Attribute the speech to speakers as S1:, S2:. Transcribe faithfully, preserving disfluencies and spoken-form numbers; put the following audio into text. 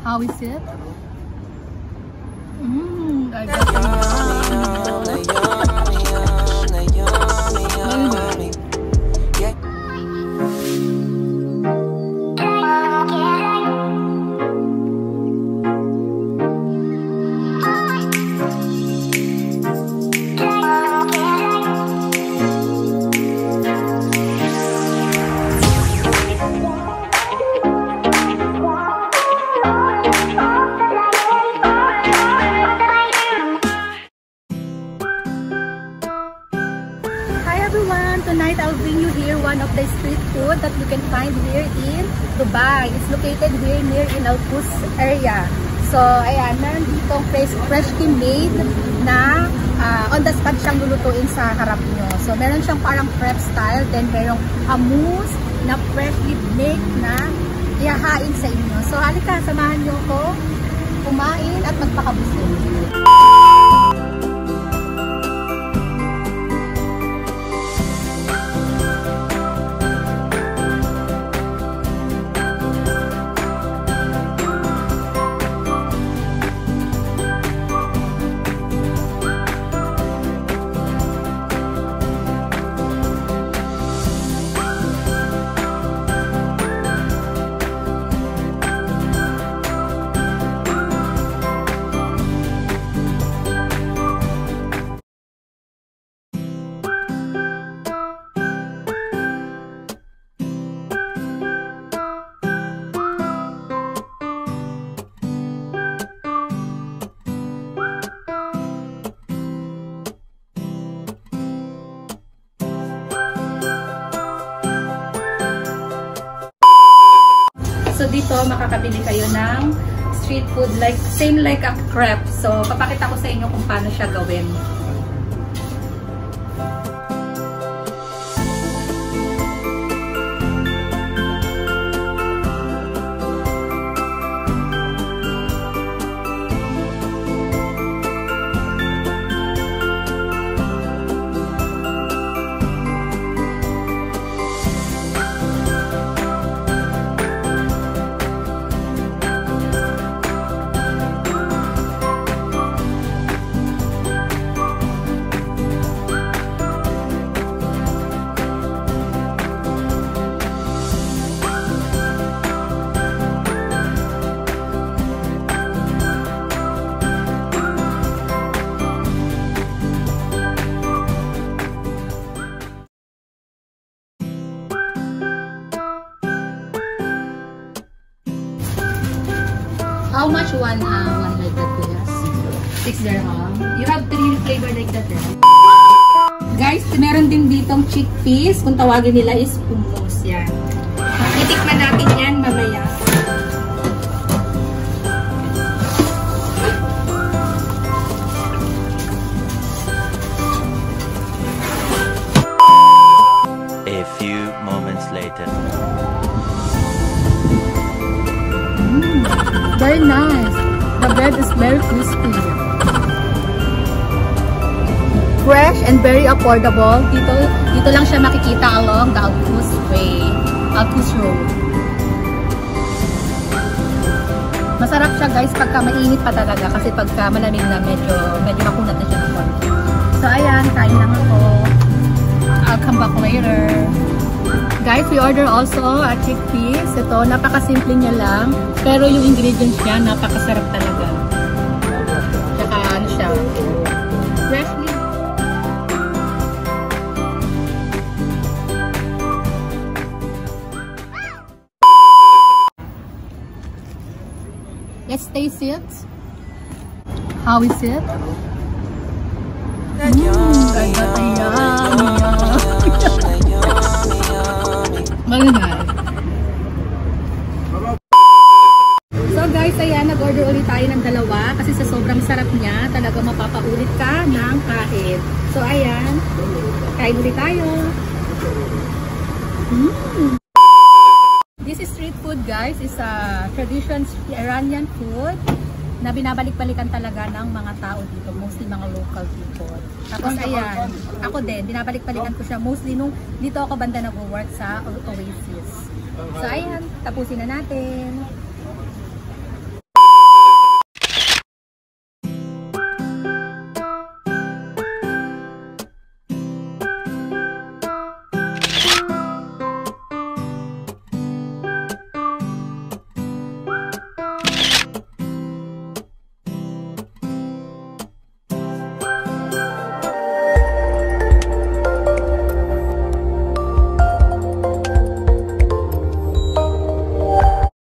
S1: How is it? Mmm, I got it. Tonight I'll bring you here one of the street food that you can find here in Dubai. It's located here near in Al-Quds area. So ayan, meron ditong fresh, freshly made na uh, on the spot siyang lulutuin sa harap nyo. So meron siyang parang prep style, then merong humous na freshly made na ihahain sa inyo. So halika, samahan nyo ko kumain at magpakabusog. So dito makakabili kayo ng street food like same like a crepe. So papakita ko sa inyo kung paano siya gawin. How much one uh, one like that yes? Six dirham. You have three flavor like that eh? Guys, meron din ditong chickpeas. Kung tawagin nila is humous. Yan. Itikman natin yan mamaya.
S2: A few moments later.
S1: Very nice. The bread is very crispy. Fresh and very affordable. Dito, dito lang siya makikita along the Al-Quds Way, Al-Quds Road. Masarap siya guys pagka mainit pa talaga kasi pagka malamig na medyo medyo makunat na siya ng konti. So ayan, kain lang ako. I'll come back later. Guys, we order also a chickpeas. Ito, napakasimple niya lang. Pero yung ingredients niya, napakasarap talaga. Tsaka ano siya, freshly. Let's taste it. How is it? Mmm, I got a yum, Malinay. So guys, ayan, nag-order ulit tayo ng dalawa kasi sa sobrang sarap niya, talaga mapapaulit ka ng kain. So ayan, kain ulit tayo. Mm. This is street food guys, is a tradition Iranian food na binabalik-balikan talaga ng mga tao dito, mostly mga local people. Tapos ayan, ako din, binabalik-balikan ko siya mostly nung dito ako banda nag-work sa Oasis. So ayan, tapusin na natin.